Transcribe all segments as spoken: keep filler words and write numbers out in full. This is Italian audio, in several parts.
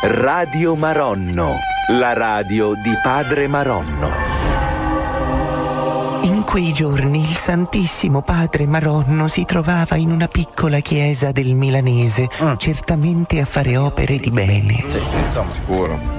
Radio Maronno, la radio di Padre Maronno. In quei giorni il Santissimo Padre Maronno si trovava in una piccola chiesa del Milanese, mm. certamente a fare opere di bene. Sì, sì, insomma, sicuro.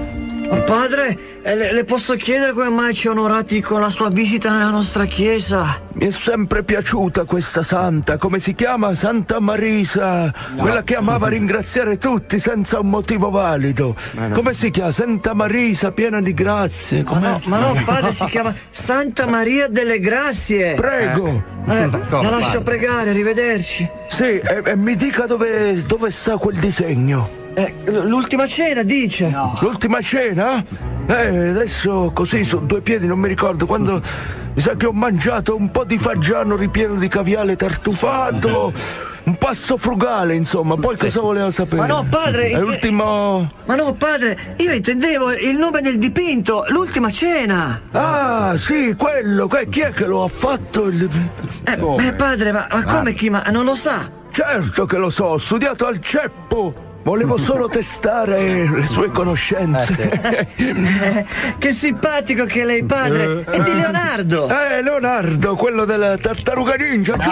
Padre, le, le posso chiedere come mai ci ha onorati con la sua visita nella nostra chiesa? Mi è sempre piaciuta questa santa, come si chiama? Santa Marisa, no. Quella che amava ringraziare tutti senza un motivo valido. No. Come si chiama? Santa Marisa, piena di grazie. Ma no, ma no, padre, si chiama Santa Maria delle Grazie. Prego. Eh, eh, la lascio pregare, arrivederci. Sì, e, e mi dica dove, dove sta quel disegno. Eh, l'ultima cena, dice. No. L'ultima cena? Eh, adesso così su due piedi non mi ricordo quando mi sa che ho mangiato un po' di fagiano ripieno di caviale tartufato, un pasto frugale, insomma. Poi sì. Cosa voleva sapere? Ma no, padre, è l'ultimo. Ma no, padre, io intendevo il nome del dipinto, l'ultima cena. Ah, sì, quello. Chi è che lo ha fatto? Il... Eh, oh, eh padre, ma, ma come ah. chi? Ma non lo sa? Certo che lo so, ho studiato al ceppo. Volevo solo testare le sue conoscenze. Eh, che simpatico che lei, padre. È di Leonardo. Eh, Leonardo, quello della tartaruga ninja, no.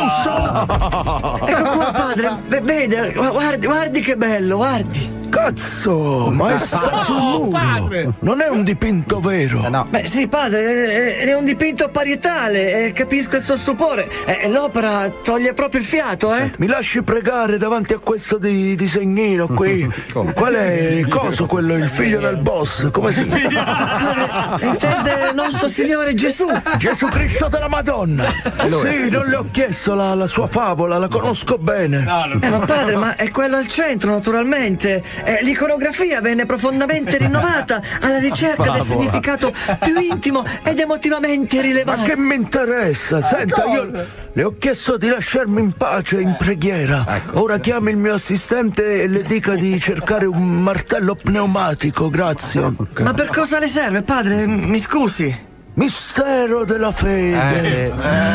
Giusto? Ecco qua, padre. Vede, guardi, guardi che bello, guardi. Cazzo, ma sta sul muro. Non è un dipinto vero. Eh, no. Beh, sì, padre, è, è un dipinto parietale. Eh, capisco il suo stupore. Eh, l'opera toglie proprio il fiato, eh? Mi lasci pregare davanti a questo di, disegnino qui. Qual è il coso quello, il figlio del boss? Come si chiama? Intende nostro Signore Gesù. Gesù Cristo della Madonna. Allora. Sì, non le ho chiesto la, la sua favola, la conosco bene. No, eh, ma padre, ma è quello al centro, naturalmente. Eh, l'iconografia venne profondamente rinnovata alla ricerca del significato più intimo ed emotivamente rilevante. Ma che mi interessa? Senta, io le ho chiesto di lasciarmi in pace in preghiera. Ecco. Ora chiami il mio assistente e le dica di cercare un martello pneumatico, grazie. Ma per cosa le serve, padre? Mi scusi. Mistero della fede. Eh,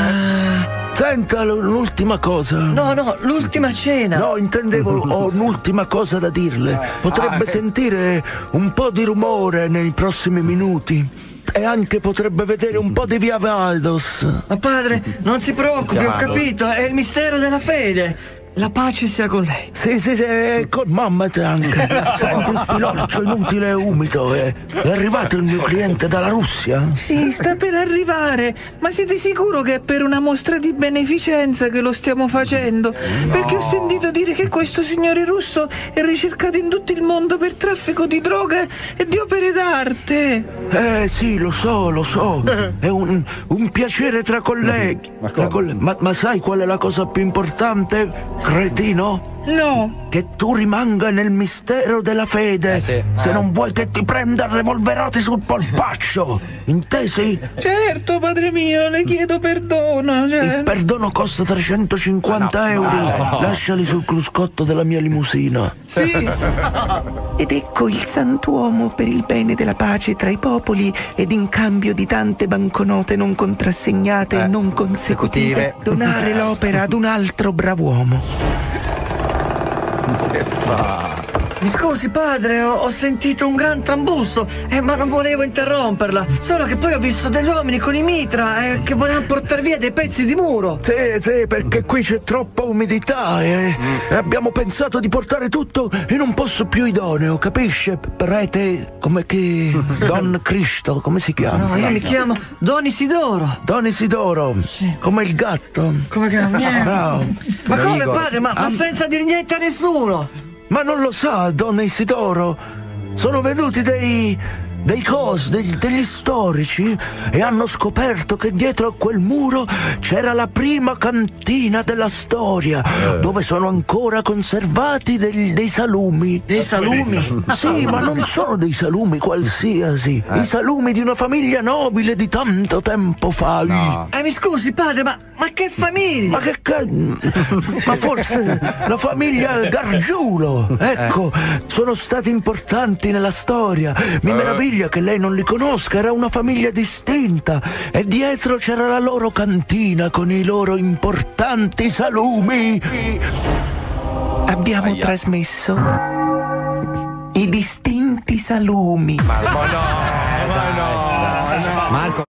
eh. Senta, l'ultima cosa. No, no, l'ultima cena. No, intendevo, ho un'ultima cosa da dirle. Potrebbe ah, sentire un po' di rumore nei prossimi minuti. E anche potrebbe vedere un po' di via Valdos. Ma padre, non si preoccupi, ho capito, è il mistero della fede. La pace sia con lei. Sì, sì, sì, con mamma te anche. Senti, spiloccio inutile e umido. È, è arrivato il mio cliente dalla Russia? Sì, sta per arrivare. Ma siete sicuro che è per una mostra di beneficenza che lo stiamo facendo? No. Perché ho sentito dire che questo signore russo è ricercato in tutto il mondo per traffico di droga e di opere d'arte. Eh sì, lo so, lo so. È un, un piacere tra colleghi. Ma, tra colleghi. Ma, ma sai qual è la cosa più importante? Cretino? No. Che tu rimanga nel mistero della fede. Eh sì. Se eh. non vuoi che ti prenda revolverati sul polpaccio. Intesi? Certo, padre mio, le chiedo perdono. Cioè... Il perdono costa trecentocinquanta no, euro. No. Lasciali sul cruscotto della mia limusina. Sì. Ed ecco il santuomo per il bene della pace tra i popoli ed in cambio di tante banconote non contrassegnate e eh. non consecutive, donare l'opera ad un altro brav'uomo. Che fa? Mi scusi, padre, ho, ho sentito un gran trambusto, eh, ma non volevo interromperla. Solo che poi ho visto degli uomini con i mitra eh, che volevano portare via dei pezzi di muro. Sì, sì, perché qui c'è troppa umidità e mm. abbiamo pensato di portare tutto in un posto più idoneo, capisce? Prete, come che... Don Cristo, come si chiama? No, io mi chiamo Don Isidoro. Don Isidoro, sì. Come il gatto. Come che... Bravo. Ma come, padre? Ma, ma senza dire niente a nessuno. Ma non lo sa, Don Isidoro? Sono venuti dei... dei cos, dei, degli storici e hanno scoperto che dietro a quel muro c'era la prima cantina della storia, eh. dove sono ancora conservati dei, dei salumi. Dei salumi? Sì, ma non sono dei salumi qualsiasi, eh. i salumi di una famiglia nobile di tanto tempo fa. No. Eh, mi scusi, padre, ma, ma che famiglia? Ma che ca... ma forse la famiglia Gargiulo, ecco, eh. sono stati importanti nella storia. Mi eh. meraviglio che lei non li conosca, era una famiglia distinta e dietro c'era la loro cantina con i loro importanti salumi. Abbiamo Aia. trasmesso i distinti tanti salumi. Ma no, ma no, no. Marco.